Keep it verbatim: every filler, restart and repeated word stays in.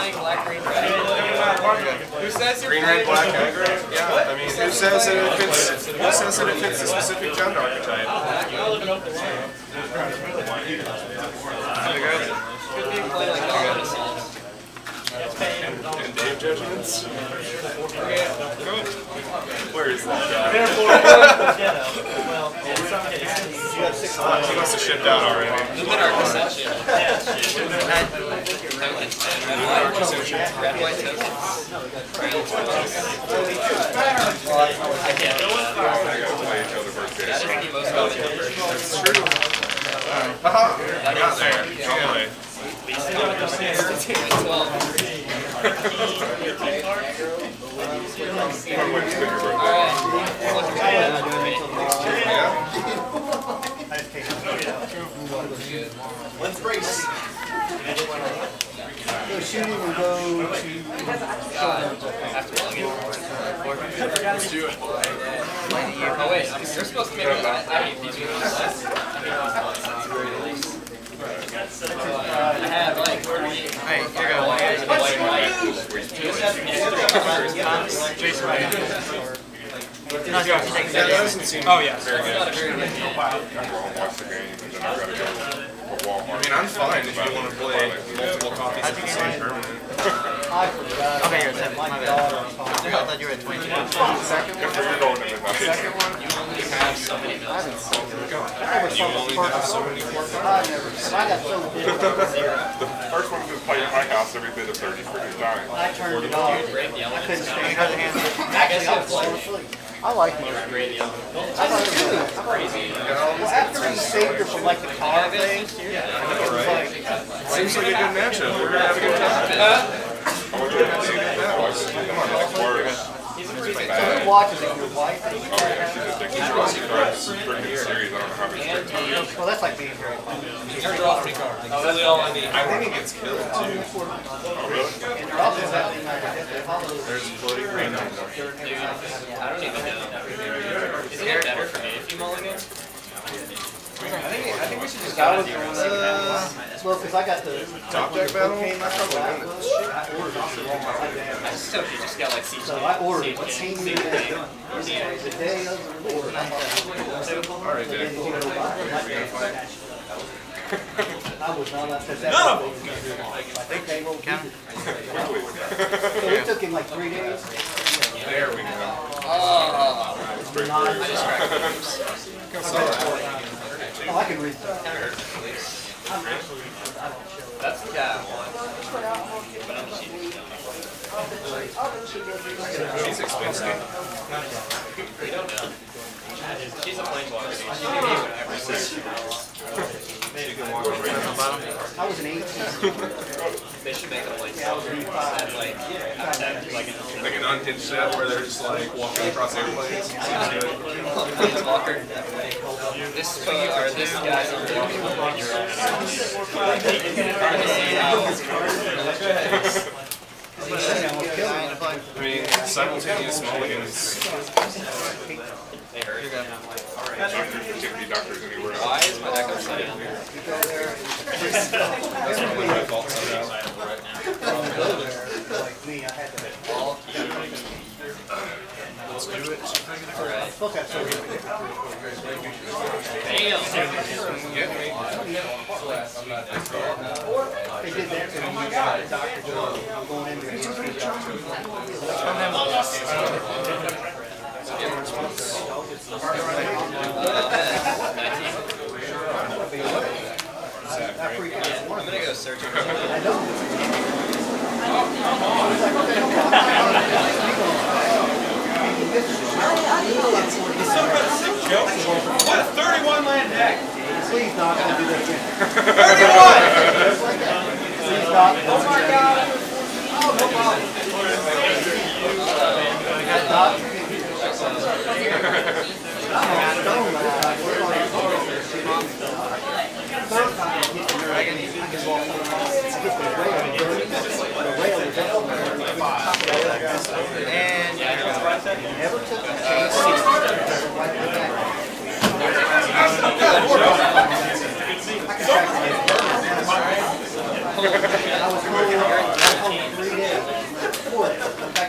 playing black, green, red. Who says green, red, black, aggro? Yeah, I mean, who says that it fits? Who says that it fits a specific Jund archetype? And Dave judgments? Where is that guy? He must have shipped out already. Red, white tokens. I can't. I gotta play each other birthdays. That is the most common number. That's true. Haha! I got there. Anyway. Let's race. Go shooting and go to. Let's do it. Oh wait, you're supposed to make it. I mean, these are I have like three. Hey, here you go. White and white. Jason, right? That doesn't seem oh, yeah. very good. I mean, I'm fine if you want to play multiple copies of the same permanent. I forgot. Okay, you're at my daughter. I thought you were at twenty. Second one? Second one? You only have so many mills. I haven't seen it. You only have so many more cards? I never. I got so big. The first one was playing at my house every bit of thirty freaking time. I turned it off. I couldn't stand it. Actually, I was falling asleep. I like it. I like it too. Well, after he saved her from like the car thing, yeah, I know, right? Seems like a good matchup. We're gonna have a good time. I want you to see that was. Come on, next word. so who watches it? Your wife? Oh yeah, she's addicted to Rossi cards. Freaking series. I don't know how many straight. Well, that's like being very fun. Oh, that's all I need. I think it gets killed too. Oh really? There's floating green on there. Dude, I don't even know. Isn't it better for me if you mulligan? I think, I think we should just That was uh, well, because I got the top deck battle. I probably win it. I ordered I just hope you just got like siege. So I ordered what team you the day of the order. All right, Dave. I was not upset that. No. I think they will count. So it took him like three days. There we go. Oh, Not I just cracked Oh, I can read that. That's the guy I want. But I'm cheating. She's expensive. We don't know. She's a planeswalker. She can be whatever. She can walk right on the bottom. I was an eighteen. They should make a planeswalker instead, like, have like an Like an unhinged set where they're just like walking across airplanes. Seems good. planeswalker. This uh, or this guy's on the I mean, simultaneous mulligans. They hurt. Doctors, particularly doctors anywhere else. Why is my deck upside down? That's probably my fault somehow. Like me, I had to. Let's do it. Alright. Look at so Damn! Get me. they did that to me. Doctor Joe going in there. I'm gonna go search for I don't. What a thirty-one land deck! Please not gonna do that again. thirty-one! Please not. Oh my god! Oh, no problem. Not. And Never took a chance. I was fourth.